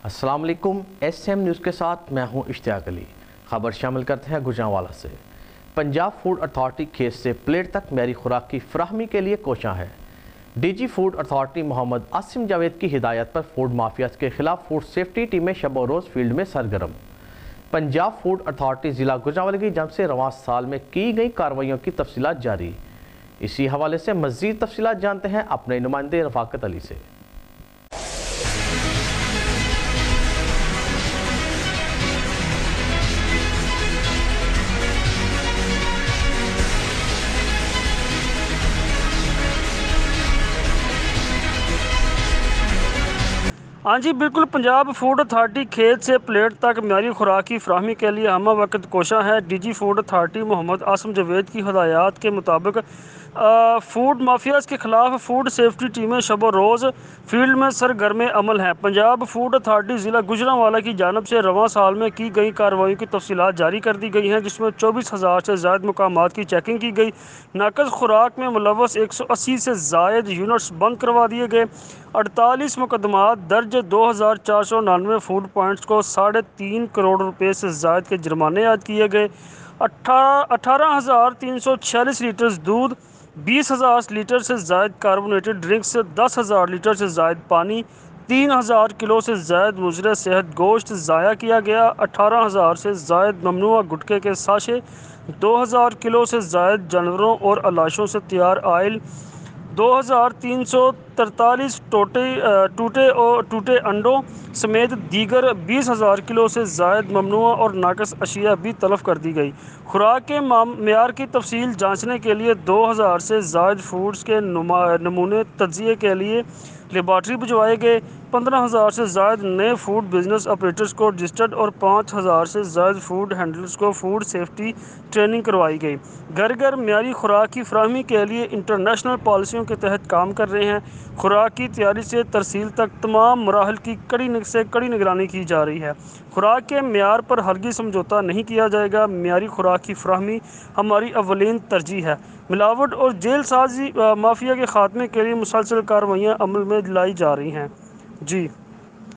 السلام علیکم، S M news کے ساتھ میں ہوں اشتیاق علی۔ خبر شامل کرتے ہیں گوجرانوالہ سے۔ پنجاب فوڈ اتھارٹی کھیت سے پلیٹ تک معیاری خوراک کی فراہمی کے لیے کوشاں ہے۔ D G food authority Muhammad Asim Javed کی ہدایت پر فوڈ مافیاز کے خلاف فوڈ سیفٹی ٹیمیں شب و روز فیلڈ میں سرگرم۔ پنجاب فوڈ اتھارٹی ضلع گوجرانوالہ کی جانب سے رواں سال میں کی گئی کارروائیوں کی تفصیلات جاری۔ اسی حوالے سے مزید تفصیلات جانتے ہیں اپنے نمائندے رفاقت علی سے۔ ہاں جی بالکل، پنجاب فوڈ اتھارٹی کھیت سے پلیٹ تک معیاری خوراک کی فراہمی کے لیے ہمہ وقت کوشاں ہے۔ D G food authority Muhammad Asim Javed کی ہدایات کے مطابق فوڈ مافیاز کے خلاف فوڈ سیفٹی ٹیمیں شب و روز فیلڈ میں سرگرم عمل ہیں۔ پنجاب فوڈ اتھارٹی ضلع گوجرانوالہ کی جانب سے رواں سال میں کی گئی کارروائیوں کی تفصیلات جاری کر دی گئی ہیں، جس میں 24,000 سے زائد مقامات کی چیکنگ کی گئی۔ ناقص خوراک میں ملوث 180 سے زائد یونٹس بند کروا دیے گئے۔ 48 مقدمات درج، 2,499 فوڈ پوائنٹس کو 3.5 کروڑ روپے سے زائد کے جرمانے عائد کیے گئے۔ 18,346 لیٹر دودھ، 20,000 لیٹر سے زائد کاربونیٹڈ ڈرنکس، 10,000 لیٹر سے زائد پانی، 3,000 کلو سے زائد مضر صحت گوشت ضائع کیا گیا۔ 18,000 سے زائد ممنوعہ گٹکے کے ساشے، 2,000 کلو سے زائد جانوروں اور علاشوں سے تیار آئل، 2,343 ٹوٹے انڈوں سمیت دیگر 20,000 کلو سے زائد ممنوعہ اور ناقص اشیاء بھی تلف کر دی گئی۔ خوراک کے معیار کی تفصیل جانچنے کے لیے 2,000 سے زائد فوڈز کے نمونے تجزیے کے لیے لیبارٹری بھجوائے گئے۔ 15,000 سے زائد نئے فوڈ بزنس آپریٹرز کو رجسٹرڈ اور 5,000 سے زائد فوڈ ہینڈلرز کو فوڈ سیفٹی ٹریننگ کروائی گئی۔ گھر گھر معیاری خوراک کی فراہمی کے لیے انٹرنیشنل پالیسیوں کے تحت کام کر رہے ہیں۔ خوراک کی تیاری سے ترسیل تک تمام مراحل کی کڑی نگرانی کی جا رہی ہے۔ خوراک کے معیار پر ہرگز سمجھوتہ نہیں کیا جائے گا۔ معیاری خوراک کی فراہمی ہماری اولین ترجیح ہے۔ ملاوٹ اور جیل سازی مافیا کے خاتمے کے لیے مسلسل کارروائیاں عمل میں لائی جا رہی ہیں۔ جی